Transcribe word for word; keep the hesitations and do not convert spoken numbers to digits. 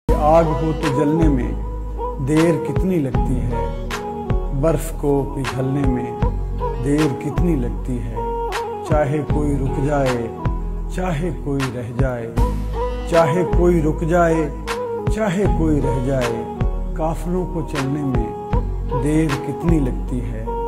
आग हो तो जलने में देर कितनी लगती है, बर्फ को पिघलने में देर कितनी लगती है। चाहे कोई रुक जाए, चाहे कोई रह जाए, चाहे कोई रुक जाए, चाहे कोई रह जाए, काफिलों को चलने में देर कितनी लगती है।